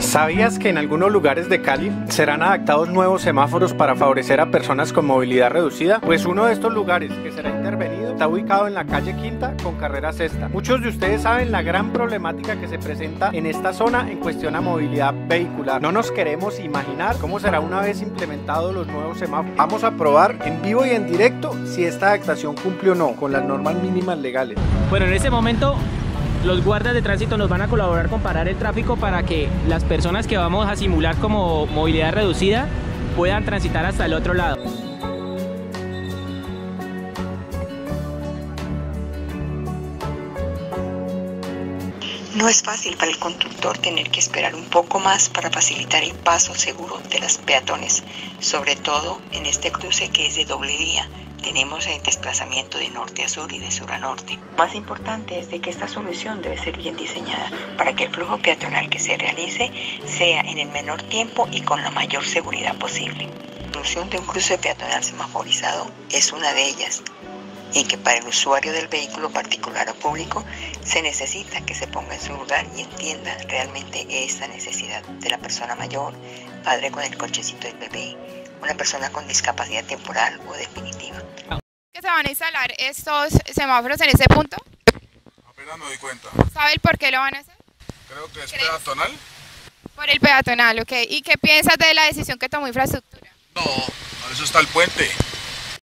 ¿Sabías que en algunos lugares de Cali serán adaptados nuevos semáforos para favorecer a personas con movilidad reducida? Pues uno de estos lugares que será intervenido está ubicado en la calle Quinta con carrera Sexta. Muchos de ustedes saben la gran problemática que se presenta en esta zona en cuestión a movilidad vehicular. No nos queremos imaginar cómo será una vez implementados los nuevos semáforos. Vamos a probar en vivo y en directo si esta adaptación cumple o no con las normas mínimas legales. Bueno, en ese momento los guardias de tránsito nos van a colaborar con parar el tráfico para que las personas que vamos a simular como movilidad reducida puedan transitar hasta el otro lado. No es fácil para el conductor tener que esperar un poco más para facilitar el paso seguro de los peatones, sobre todo en este cruce que es de doble vía. Tenemos el desplazamiento de norte a sur y de sur a norte. Lo más importante es de que esta solución debe ser bien diseñada para que el flujo peatonal que se realice sea en el menor tiempo y con la mayor seguridad posible. La solución de un cruce peatonal semaforizado es una de ellas, en que para el usuario del vehículo particular o público se necesita que se ponga en su lugar y entienda realmente esa necesidad de la persona mayor, padre con el cochecito del bebé, una persona con discapacidad temporal o definitiva. ¿Que se van a instalar estos semáforos en ese punto? Apenas me doy cuenta. ¿Sabe el por qué lo van a hacer? Creo que es peatonal. Por el peatonal, ok. ¿Y qué piensas de la decisión que tomó Infraestructura? No, por eso está el puente.